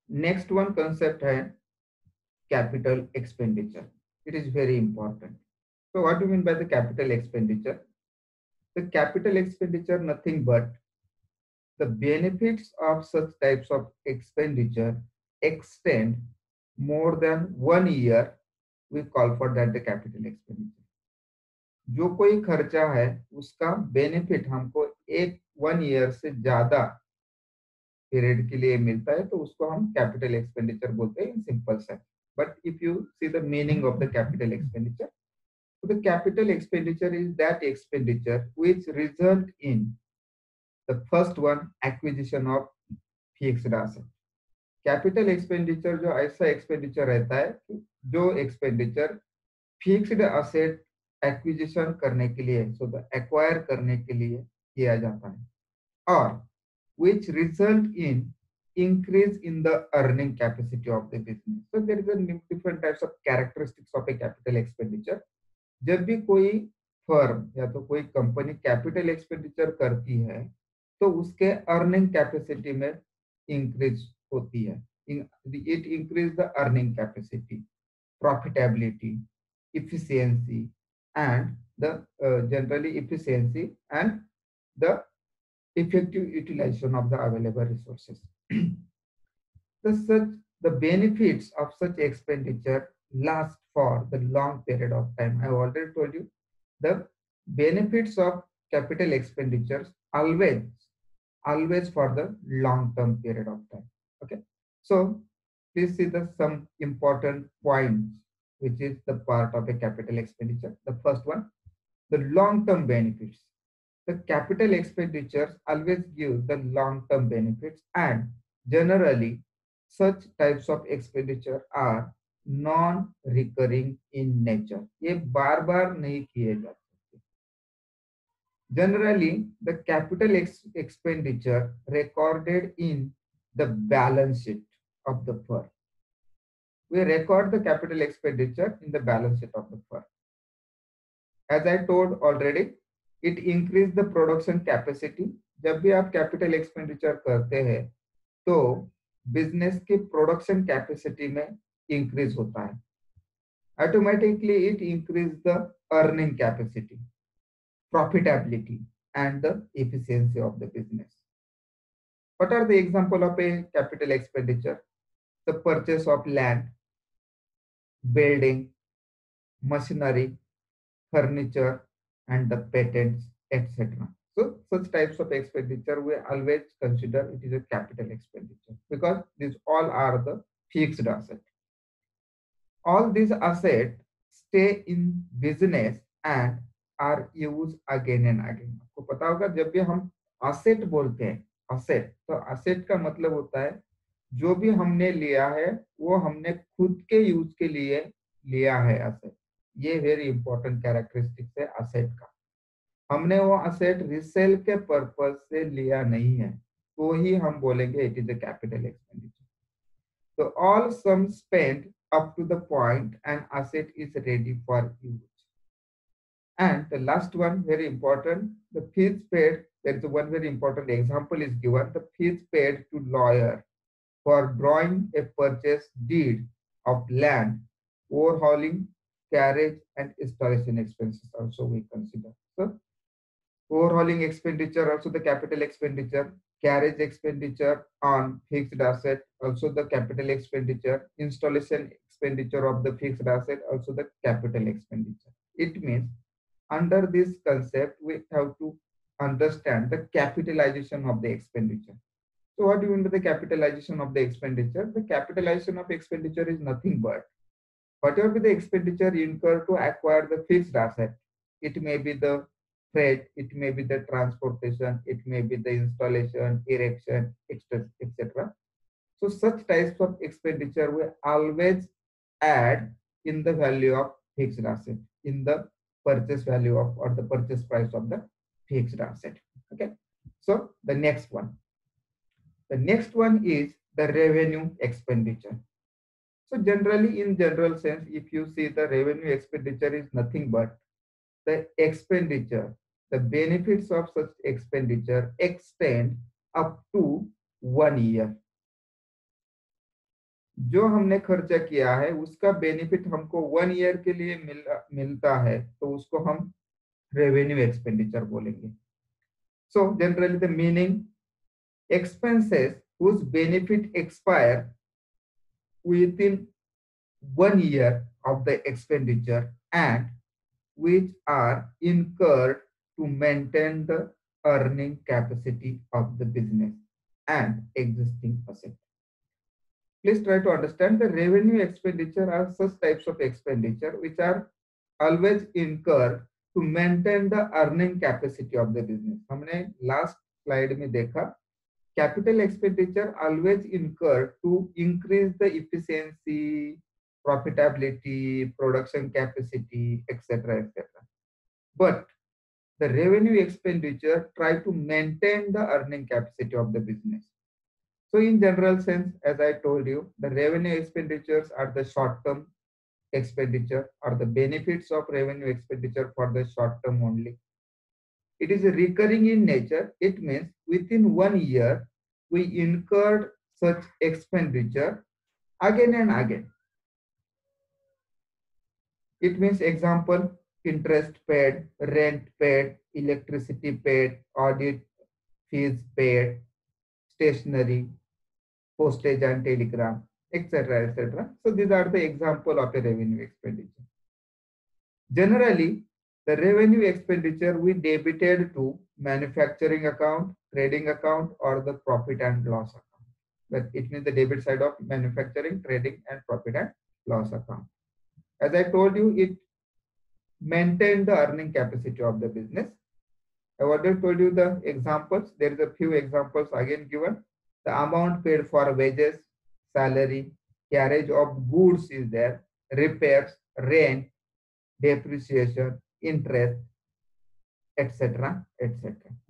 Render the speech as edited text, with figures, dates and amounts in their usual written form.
Next one concept है capital expenditure. It is very important. So what do you mean by the capital expenditure? The capital expenditure nothing but the benefits of such types of expenditure extend more than 1 year. We call for that the capital expenditure. जो कोई खर्चा है उसका benefit हमको एक 1 year से ज्यादा period के लिए मिलता है तो उसको हम कैपिटल एक्सपेंडिचर बोलते हैं in simple sense. But if you see the meaning of the capital expenditure, so the capital expenditure is that expenditure which result in the first one acquisition of fixed asset. Capital expenditure जो ऐसा expenditure रहता है जो expenditure fixed asset acquisition करने के लिए so the acquire करने के लिए किया जाता है और which result in increase in the earning capacity of the business. So there is a different types of characteristics of a capital expenditure. जब भी कोई फर्म या तो कोई कंपनी कैपिटल एक्सपेंडिचर करती है तो उसके अर्निंग कैपेसिटी में इंक्रीज होती है. It increase the earning capacity, profitability, efficiency and the generally efficiency and the effective utilization of the available resources. The benefits of such expenditure last for the long period of time. I have already told you the benefits of capital expenditures always for the long term period of time. Okay, so please see the some important points which is the part of a capital expenditure. The first one, the long term benefits. The capital expenditures always give the long-term benefits and generally such types of expenditure are non-recurring in nature. ये बार बार नहीं किए जा सकते. Generally, the capital expenditure recorded in the balance sheet of the firm. We record the capital expenditure in the balance sheet of the firm. As I told already, it increase the production capacity. जब भी आप capital expenditure करते हैं तो business की production capacity में increase होता है. Automatically it increase the earning capacity, profitability and the efficiency of the business. What are the example of a capital expenditure? The purchase of land, building, machinery, furniture, and the patents, etc. So such types of expenditure we always consider it is a capital expenditure because these all are the fixed asset. All these assets stay in business and are used again and again. आपको पता होगा जब भी हम asset बोलते हैं, asset तो asset का मतलब होता है जो भी हमने लिया है वो हमने खुद के यूज के लिए लिया है asset. ये वेरी इंपॉर्टेंट कैरेक्टरिस्टिक्स है असेट का. हमने वो असेट रिसेल के पर्पस से लिया नहीं है तो ही हम बोलेंगे it is a capital expenditure. तो all sum spend up to the point an asset is ready for use. And the last one very important, the fees paid. There is one very important example is given, the fees paid to lawyer for drawing a purchase deed of land, overhauling, carriage and installation expenses also we consider. So overhauling expenditure also the capital expenditure, carriage expenditure on fixed asset also the capital expenditure, installation expenditure of the fixed asset also the capital expenditure. It means under this concept we have to understand the capitalization of the expenditure. So what do you mean by the capitalization of the expenditure? The capitalization of expenditure is nothing but whatever be the expenditure incurred to acquire the fixed asset. It may be the freight, it may be the transportation, it may be the installation, erection, etc. So such types of expenditure we always add in the value of fixed asset, in the purchase value of or the purchase price of the fixed asset. Okay. So the next one. The next one is the revenue expenditure. So generally in general sense, if you see the revenue expenditure is nothing but the expenditure, the benefits of such expenditure extend up to 1 year. जो हमने खर्चा किया है उसका benefit हमको 1 year के लिए मिलता है, तो उसको हम रेवेन्यू एक्सपेंडिचर बोलेंगे. So generally the meaning, expenses whose benefit expire within 1 year of the expenditure and which are incurred to maintain the earning capacity of the business and existing asset. Please try to understand the revenue expenditure are such types of expenditure which are always incurred to maintain the earning capacity of the business. हमने last slide में देखा, capital expenditure always incurred to increase the efficiency, profitability, production capacity, etc., etc. But the revenue expenditure try to maintain the earning capacity of the business. So in general sense, as I told you, the revenue expenditures are the short-term expenditure or the benefits of revenue expenditure for the short term only. It is recurring in nature. It means within 1 year, we incurred such expenditure again and again. It means example, interest paid, rent paid, electricity paid, audit fees paid, stationery, postage and telegram, etc., etc. So these are the example of a revenue expenditure. Generally, the revenue expenditure we debited to manufacturing account, trading account, or the profit and loss account. But it means the debit side of manufacturing, trading, and profit and loss account. As I told you, it maintained the earning capacity of the business. I already told you the examples. There is a few examples again given. The amount paid for wages, salary, carriage of goods is there, repairs, rent, depreciation, interest, etc., etc.